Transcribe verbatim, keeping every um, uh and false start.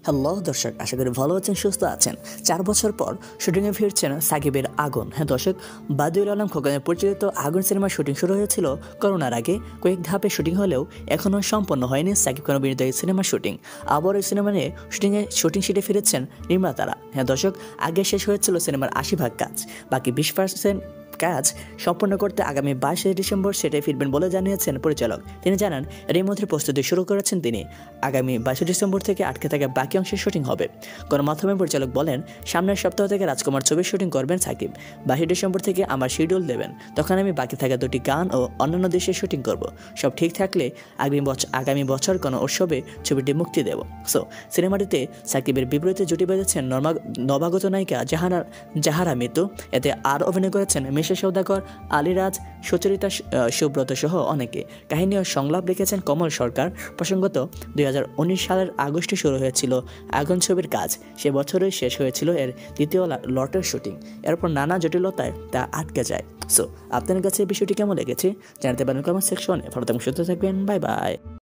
Hello দর্শক, আশা করি ভালো আছেন, সুস্থ আছেন। চার বছর পর শুটিংয়ে ফিরছেন সাকিবের আগুন। হ্যাঁ দর্শক, বাদিউল আলম খোকনের পরিচালিত আগুন সিনেমার শুটিং শুরু হয়েছিল করোনার আগে। কয়েক ধাপে শুটিং হলেও এখনও সম্পন্ন হয়নি সাকিব খান অভিনীত এই সিনেমার শুটিং। আবার এই সিনেমা নিয়ে শুটিংয়ে শুটিং শিটে ফিরেছেন নির্মাতারা। হ্যাঁ দর্শক, আগে শেষ হয়েছিল সিনেমার আশি ভাগ কাজ, বাকি বিশ পার্সেন্ট কাজ সম্পন্ন করতে আগামী বাইশে ডিসেম্বর সেটে ফিরবেন বলে জানিয়েছেন পরিচালক। তিনি জানান, এর মধ্যে প্রস্তুতি শুরু করেছেন তিনি। আগামী বাইশে ডিসেম্বর থেকে আটকে থাকা বাকি অংশের শুটিং হবে। গণমাধ্যমে পরিচালক বলেন, সামনের সপ্তাহ থেকে রাজকুমার ছবির শুটিং করবেন সাকিব। বাইশে ডিসেম্বর থেকে আমার শিডিউল দেবেন, তখন আমি বাকি থাকা দুটি গান ও অন্যান্য দেশের শুটিং করব। সব ঠিক থাকলে আগামী বছর আগামী বছর কোনো উৎসবে ছবিটি মুক্তি দেব। সো সিনেমাটিতে সাকিবের বিপরীতে জুটি বেঁধেছেন নবাগত নায়িকা জাহারা জাহারা মিতু। এতে আর অভিনয় করেছেন মিশা সওদাগর, আলিরাজ, সুচরিতা, সুব্রত সহ অনেকে। কাহিনী ও সংলাপ লিখেছেন কমল সরকার। প্রসঙ্গত, দুই হাজার উনিশ সালের আগস্টে শুরু হয়েছিল আগুন ছবির কাজ। সে বছরই শেষ হয়েছিল এর দ্বিতীয় লটের শুটিং। এরপর নানা জটিলতায় তা আটকে যায়। সো আপনার কাছে এই বিষয়টি কেমন লেগেছে জানাতে পারেন কমেন্ট সেকশনে। ভালো থাকবেন, সুস্থ থাকবেন। Bye by.